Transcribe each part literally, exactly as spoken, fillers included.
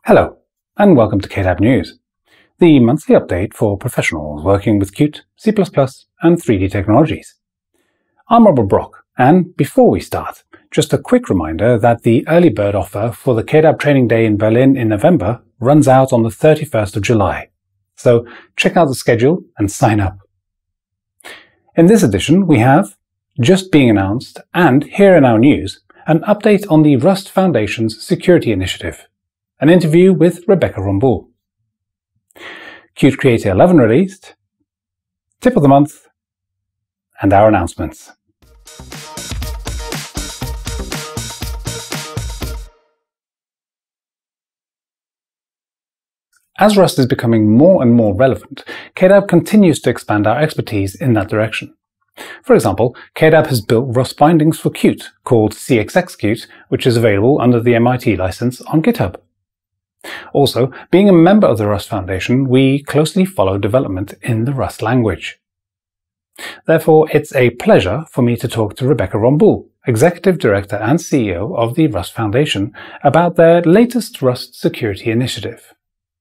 Hello, and welcome to K D A B News, the monthly update for professionals working with Qt, C plus plus, and three D technologies. I'm Rumbul, and before we start, just a quick reminder that the early bird offer for the K D A B Training Day in Berlin in November runs out on the thirty-first of July, so check out the schedule and sign up. In this edition, we have, just being announced, and here in our news, an update on the Rust Foundation's security initiative, an interview with Rebecca Rumbul, Qt Creator eleven released, tip of the month, and our announcements. As Rust is becoming more and more relevant, K D A B continues to expand our expertise in that direction. For example, K D A B has built Rust bindings for Qt called C X X Qt, which is available under the M I T license on GitHub. Also, being a member of the Rust Foundation, we closely follow development in the Rust language. Therefore, it's a pleasure for me to talk to Rebecca Rumbul, Executive Director and C E O of the Rust Foundation, about their latest Rust security initiative.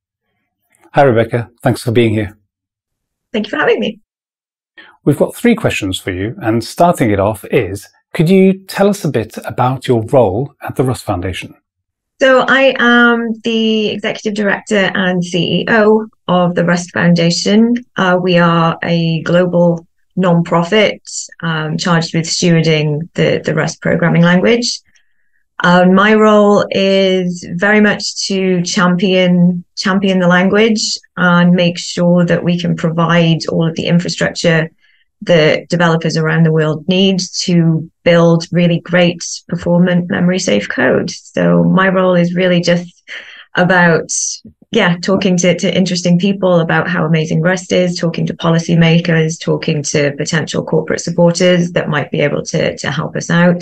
Hi Rebecca, thanks for being here. Thank you for having me. We've got three questions for you, and starting it off is, could you tell us a bit about your role at the Rust Foundation? So I am the Executive Director and C E O of the Rust Foundation. Uh, we are a global non-profit um, charged with stewarding the, the Rust programming language. Uh, my role is very much to champion champion the language and make sure that we can provide all of the infrastructure that developers around the world need to build really great performant memory safe code. So my role is really just about, yeah, talking to, to interesting people about how amazing Rust is, talking to policymakers, talking to potential corporate supporters that might be able to, to help us out.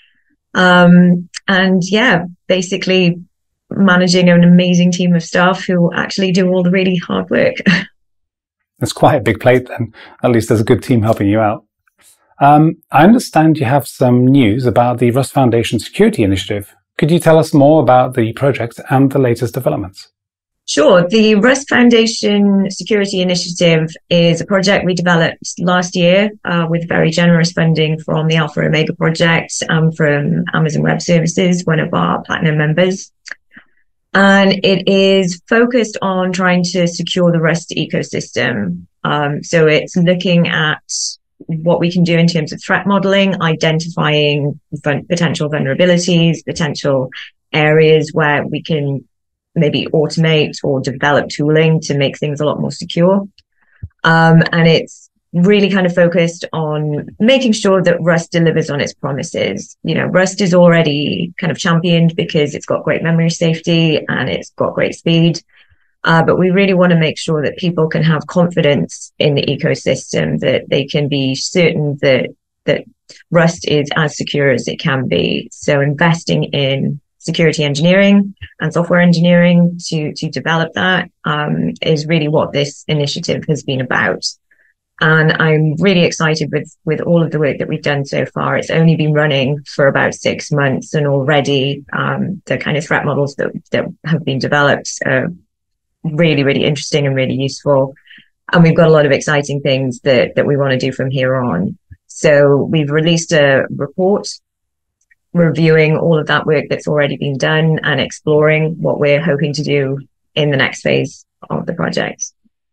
Um, and yeah, basically managing an amazing team of staff who actually do all the really hard work. It's quite a big plate then. At least there's a good team helping you out. Um, I understand you have some news about the Rust Foundation Security Initiative. Could you tell us more about the project and the latest developments? Sure. The Rust Foundation Security Initiative is a project we developed last year uh, with very generous funding from the Alpha Omega project and from Amazon Web Services, one of our platinum members. And it is focused on trying to secure the Rust ecosystem. Um, so it's looking at what we can do in terms of threat modeling, identifying potential vulnerabilities, potential areas where we can maybe automate or develop tooling to make things a lot more secure. Um, and it's really kind of focused on making sure that Rust delivers on its promises. You know, Rust is already kind of championed because it's got great memory safety and it's got great speed. Uh, but we really want to make sure that people can have confidence in the ecosystem, that they can be certain that, that Rust is as secure as it can be. So investing in security engineering and software engineering to, to develop that um, is really what this initiative has been about. And I'm really excited with, with all of the work that we've done so far. It's only been running for about six months and already um, the kind of threat models that, that have been developed are really, really interesting and really useful. And we've got a lot of exciting things that, that we want to do from here on. So we've released a report reviewing all of that work that's already been done and exploring what we're hoping to do in the next phase of the project.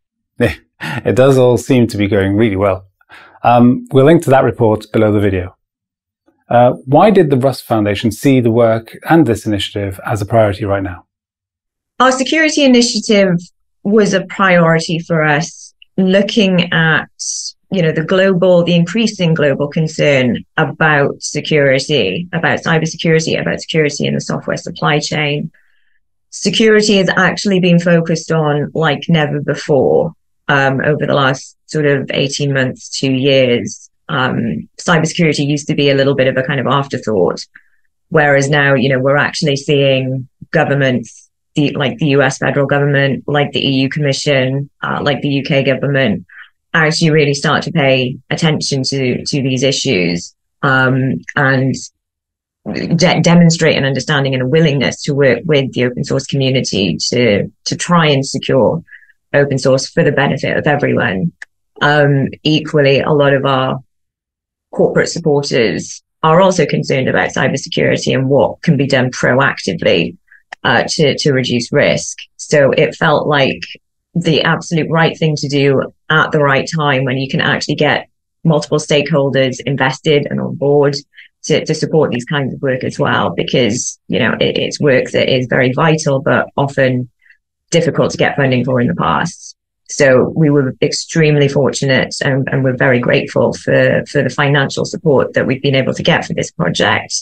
It does all seem to be going really well. Um, we'll link to that report below the video. Uh, why did the Rust Foundation see the work and this initiative as a priority right now? Our security initiative was a priority for us, looking at, you know, the global, the increasing global concern about security, about cybersecurity, about security in the software supply chain. Security has actually been focused on like never before. Um, over the last sort of eighteen months, two years, um, cybersecurity used to be a little bit of a kind of afterthought, whereas now, you know, we're actually seeing governments, the, like the U S federal government, like the E U Commission, uh, like the U K government, actually really start to pay attention to to these issues. Um, and de demonstrate an understanding and a willingness to work with the open source community to to try and secure open source for the benefit of everyone. Um, equally, a lot of our corporate supporters are also concerned about cybersecurity and what can be done proactively uh, to, to reduce risk. So it felt like the absolute right thing to do at the right time, when you can actually get multiple stakeholders invested and on board to, to support these kinds of work as well, because, you know, it, it's work that is very vital, but often difficult to get funding for in the past. So we were extremely fortunate, and, and we're very grateful for, for the financial support that we've been able to get for this project,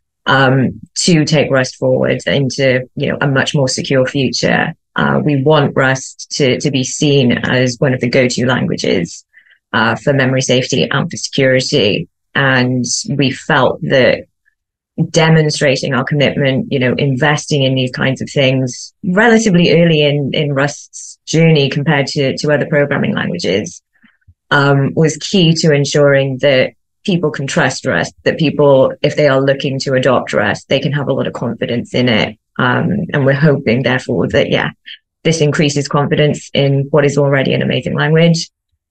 um, to take Rust forward into, you know, a much more secure future. Uh, we want Rust to, to be seen as one of the go-to languages uh, for memory safety and for security. And we felt that demonstrating our commitment, you know, investing in these kinds of things relatively early in, in Rust's journey compared to, to other programming languages, um, was key to ensuring that people can trust Rust, that people, if they are looking to adopt Rust, they can have a lot of confidence in it. Um, and we're hoping, therefore, that, yeah, this increases confidence in what is already an amazing language.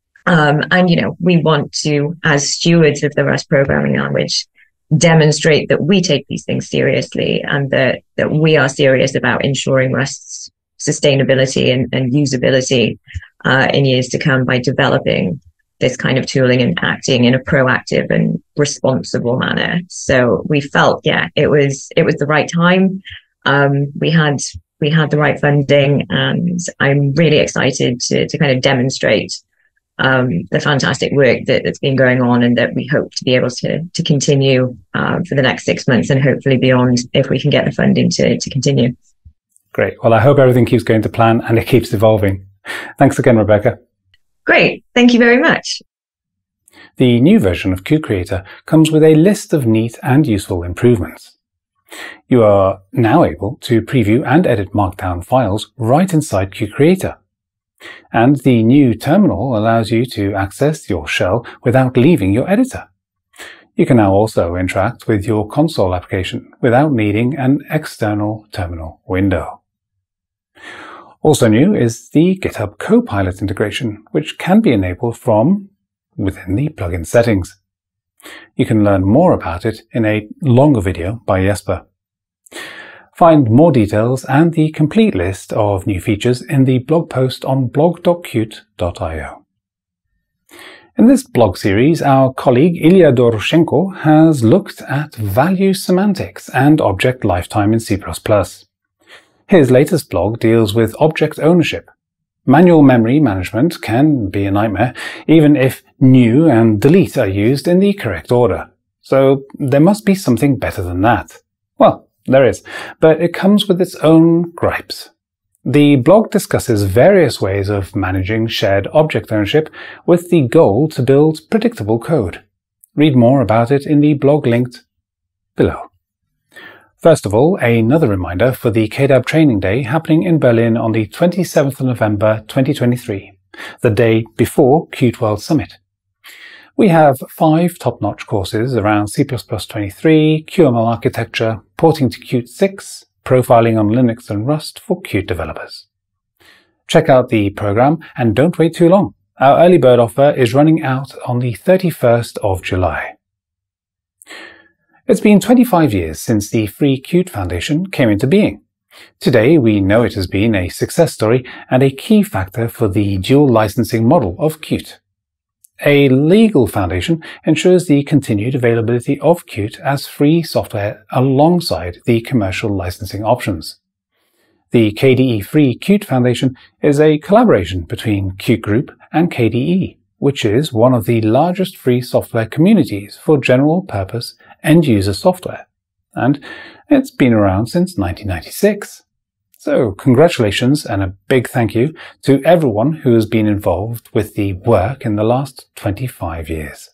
Um, and, you know, we want to, as stewards of the Rust programming language, demonstrate that we take these things seriously, and that, that we are serious about ensuring Rust's sustainability and, and usability uh, in years to come by developing this kind of tooling and acting in a proactive and responsible manner. So we felt, yeah, it was it was the right time. Um, we had we had the right funding, and I'm really excited to to kind of demonstrate um, the fantastic work that, that's been going on, and that we hope to be able to to continue uh, for the next six months and hopefully beyond, if we can get the funding to to continue. Great. Well, I hope everything keeps going to plan and it keeps evolving. Thanks again, Rebecca. Great. Thank you very much. The new version of Qt Creator comes with a list of neat and useful improvements. You are now able to preview and edit Markdown files right inside Qt Creator. And the new terminal allows you to access your shell without leaving your editor. You can now also interact with your console application without needing an external terminal window. Also new is the GitHub Copilot integration, which can be enabled from within the plugin settings. You can learn more about it in a longer video by Jesper. Find more details and the complete list of new features in the blog post on blog dot qt dot i o. In this blog series, our colleague Ilya Doroshenko has looked at value semantics and object lifetime in C plus plus. His latest blog deals with object ownership. Manual memory management can be a nightmare, even if new and delete are used in the correct order. So there must be something better than that. Well, there is, but it comes with its own gripes. The blog discusses various ways of managing shared object ownership with the goal to build predictable code. Read more about it in the blog linked below. First of all, another reminder for the K D A B Training Day happening in Berlin on the twenty-seventh of November twenty twenty-three, the day before Qt World Summit. We have five top-notch courses around C plus plus twenty-three, Q M L architecture, porting to Qt six, profiling on Linux and Rust for Qt developers. Check out the program and don't wait too long. Our early bird offer is running out on the thirty-first of July. It's been twenty-five years since the Free Qt Foundation came into being. Today, we know it has been a success story and a key factor for the dual licensing model of Qt. A legal foundation ensures the continued availability of Qt as free software alongside the commercial licensing options. The K D E Free Qt Foundation is a collaboration between Qt Group and K D E, which is one of the largest free software communities for general-purpose end-user software, and it's been around since nineteen ninety-six. So congratulations and a big thank you to everyone who has been involved with the work in the last twenty-five years.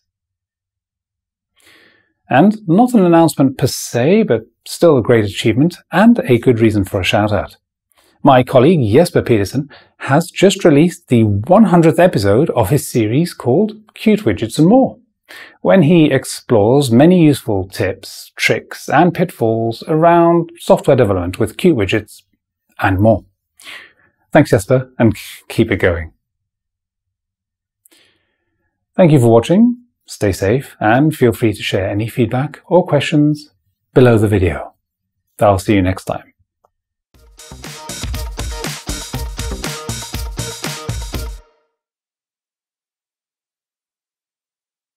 And not an announcement per se, but still a great achievement and a good reason for a shout-out. My colleague Jesper has just released the one hundredth episode of his series called Qt Widgets and More. when he explores many useful tips, tricks, and pitfalls around software development with Qt Widgets and more. Thanks, Jesper, and keep it going. Thank you for watching. Stay safe, and feel free to share any feedback or questions below the video. I'll see you next time.